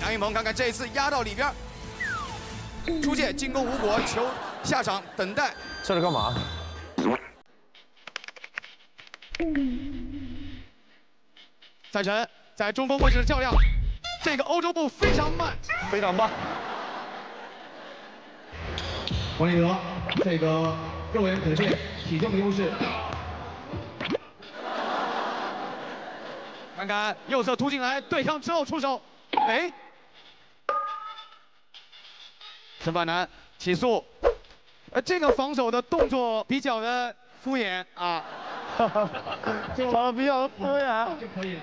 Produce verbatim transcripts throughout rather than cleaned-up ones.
杨云鹏看看这一次压到里边，出界进攻无果，球下场等待。 这是干嘛？ 赛晨在中锋位置较量，这个欧洲步非常慢， 非常棒。 王立德，这个肉眼可见体重的优势。看看右侧突进来，对抗之后出手，哎，陈凡南起速，呃，这个防守的动作比较的敷衍啊，就防守比较敷衍就可以了。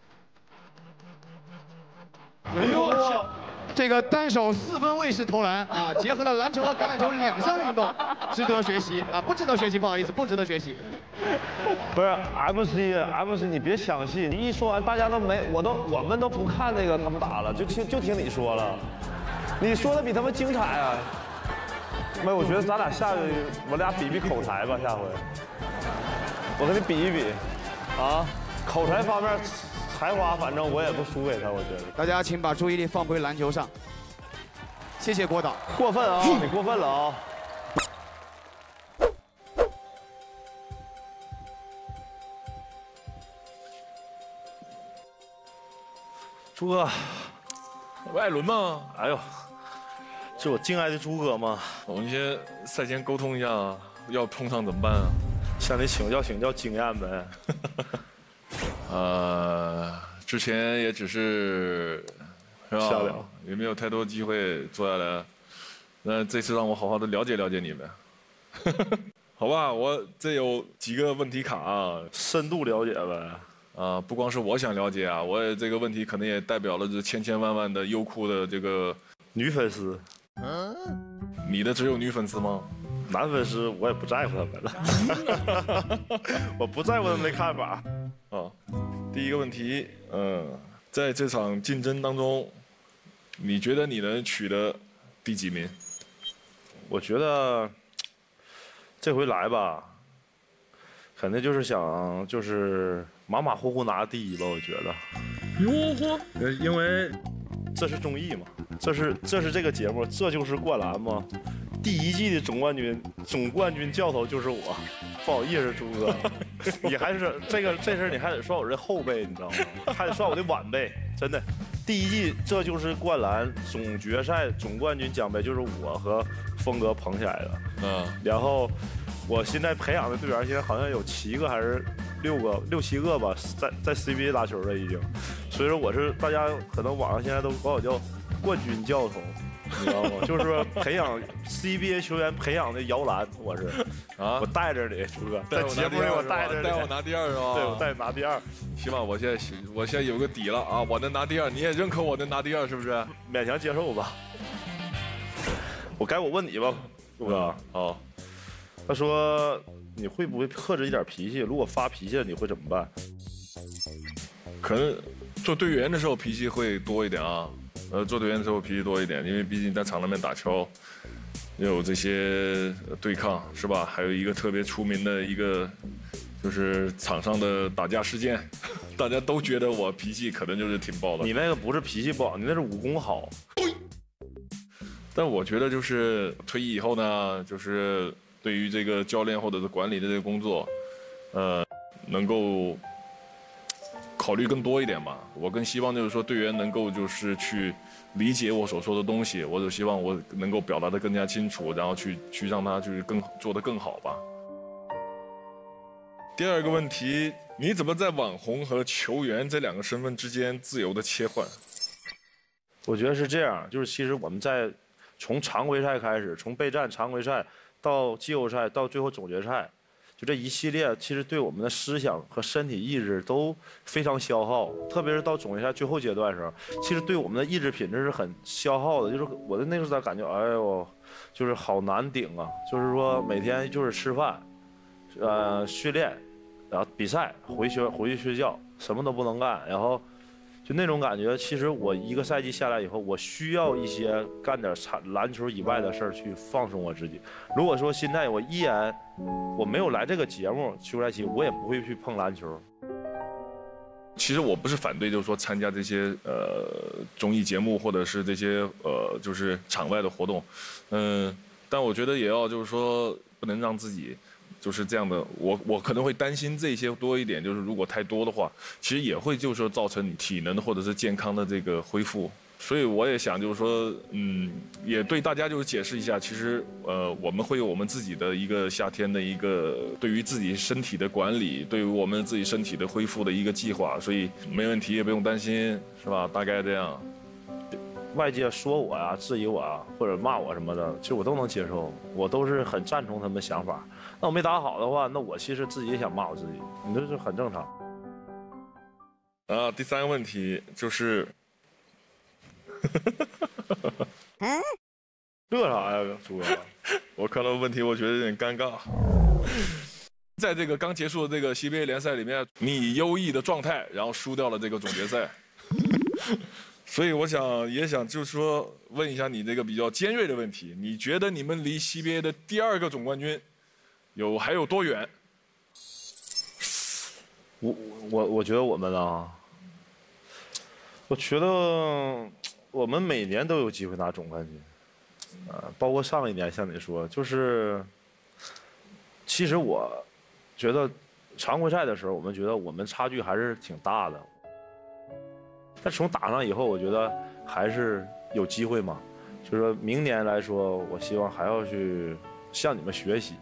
哎呦，这个单手四分卫式投篮啊，结合了篮球和橄榄球两项运动，值得学习啊！不值得学习，不好意思，不值得学习。 不是 M C M C， 你别相信，你一说完大家都没，我都我们都不看那个他们打了，就听就听你说了，你说的比他们精彩啊！没，我觉得咱俩下去，我俩比比口才吧，下回我跟你比一比，啊，口才方面。才华，反正我也不输给他，我觉得。 大家请把注意力放回篮球上。谢谢郭导。 过分啊！你过分了啊！ 朱哥， 艾伦吗？ 哎呦，是我敬爱的朱哥吗？ 我们先赛前沟通一下，要碰上怎么办啊？ 向你请教请教经验呗。 呃，之前也只是，是吧？ 瞎聊， 也没有太多机会坐下来。那这次让我好好的了解了解你们，好吧？我这有几个问题卡啊， 深度了解呗。 啊，不光是我想了解啊，我也这个问题可能也代表了这千千万万的优酷的这个女粉丝。 嗯，你的只有女粉丝吗？ 男粉丝我也不在乎他们了，我不在乎他们的看法。 啊，第一个问题，嗯，在这场竞争当中，你觉得你能取得第几名？ 我觉得这回来吧，肯定就是想就是马马虎虎拿第一吧，我觉得。 哟呵， 因为这是综艺嘛，这是这是这个节目，这就是灌篮嘛。第一季的总冠军，总冠军教头就是我，不好意思，朱哥，你还是这个这事你还得算我这后辈，你知道吗？还得算我的晚辈，真的。第一季这就是灌篮总决赛总冠军奖杯，就是我和峰哥捧起来的。 嗯， 然后我现在培养的队员现在好像有七个还是六个六七个吧，在在 C B A 打球的已经，所以说我是大家可能网上现在都管我叫冠军教头。你知道吗？就是说培养 C B A 球员培养的摇篮，我是啊，我带着你，朱哥，在节目里我带着你， 带我拿第二是吧？ 对，我带你拿第二。 行吧，我现在我现在有个底了啊，我能拿第二，你也认可我能拿第二是不是？ 勉强接受吧。我该我问你吧，朱哥。 好， 他说你会不会克制一点脾气？如果发脾气了，你会怎么办？ 可能做队员的时候脾气会多一点啊。呃，做队员的时候脾气多一点，因为毕竟在场上面打球，有这些对抗，是吧？还有一个特别出名的一个，就是场上的打架事件，大家都觉得我脾气可能就是挺爆的。 你那个不是脾气不好，你那是武功好。 但我觉得就是退役以后呢，就是对于这个教练或者是管理的这个工作，呃，能够考虑更多一点吧。我更希望就是说队员能够就是去理解我所说的东西，我就希望我能够表达得更加清楚，然后去去让他去更做得更好吧。第二个问题，你怎么在网红和球员这两个身份之间自由的切换？ 我觉得是这样，就是其实我们在从常规赛开始，从备战常规赛到季后赛到最后总决赛。就这一系列，其实对我们的思想和身体意志都非常消耗，特别是到总决赛最后阶段的时候，其实对我们的意志品质是很消耗的。就是我的那时候感觉，哎呦，就是好难顶啊！就是说每天就是吃饭，呃，训练，然后比赛，回学回去睡觉，什么都不能干，然后就那种感觉。其实我一个赛季下来以后，我需要一些干点篮球以外的事儿去放松我自己。如果说现在我依然我没有来这个节目休赛期，我也不会去碰篮球。 其其实我不是反对，就是说参加这些呃综艺节目或者是这些呃就是场外的活动，嗯，但我觉得也要就是说不能让自己就是这样的，我我可能会担心这些多一点，就是如果太多的话，其实也会就是说造成你体能或者是健康的这个恢复。所以我也想就是说，嗯，也对大家就是解释一下，其实呃我们会有我们自己的一个夏天的一个对于自己身体的管理，对于我们自己身体的恢复的一个计划，所以没问题，也不用担心，是吧？大概这样。 外界说我呀、质疑我啊，或者骂我什么的，其实我都能接受，我都是很赞同他们的想法。那我没打好的话，那我其实自己也想骂我自己，你这是很正常。 啊，第三个问题就是。 乐啥呀，朱哥？ 我看到问题，我觉得有点尴尬。在这个刚结束的这个 C B A 联赛里面，你以优异的状态，然后输掉了这个总决赛，所以我想也想就是说问一下你这个比较尖锐的问题，你觉得你们离 C B A 的第二个总冠军有还有多远？ 我我我觉得我们啊，我觉得。我们每年都有机会拿总冠军，啊，包括上一年，像你说，就是，其实我觉得常规赛的时候，我们觉得我们差距还是挺大的，但从打上以后，我觉得还是有机会嘛。就是说明年来说，我希望还要去向你们学习，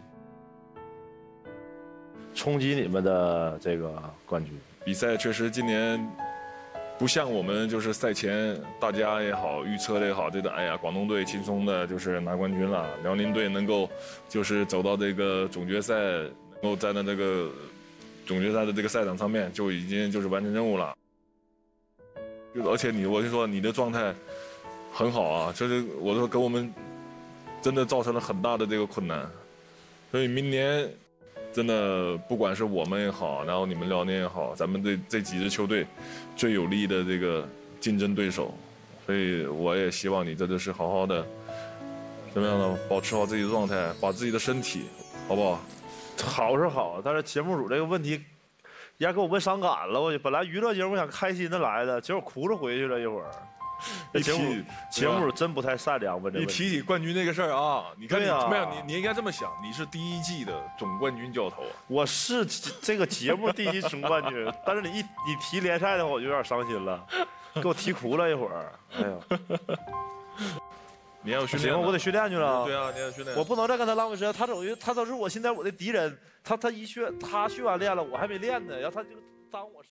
冲击你们的这个冠军。 比赛确实今年。不像我们就是赛前大家也好预测的也好，觉得哎呀广东队轻松的就是拿冠军了，辽宁队能够就是走到这个总决赛，能够站在这个总决赛的这个赛场上面就已经就是完成任务了。而且你我就说你的状态很好啊，就是我说给我们真的造成了很大的这个困难，所以明年。真的，不管是我们也好，然后你们辽宁也好，咱们这这几支球队最有力的这个竞争对手，所以我也希望你真的是好好的，怎么样呢？保持好自己的状态，把自己的身体，好不好？ 好是好，但是节目组这个问题，也给我们伤感了。我本来娱乐节目想开心的来的，结果哭着回去了一会儿。 一节目节目真不太善良，问这一提起冠军这个事儿啊，你看你啊、 没有你你应该这么想，你是第一季的总冠军教头， 我是这个节目第一总冠军，但是你一你提联赛的话，我就有点伤心了，给我提哭了一会儿，哎呀， 你要训练， 行，我得训练去了。 对啊，你要训练， 我不能再跟他浪费时间，他等于他都是我现在我的敌人，他他一训他训完练了，我还没练呢，然后他就耽误我。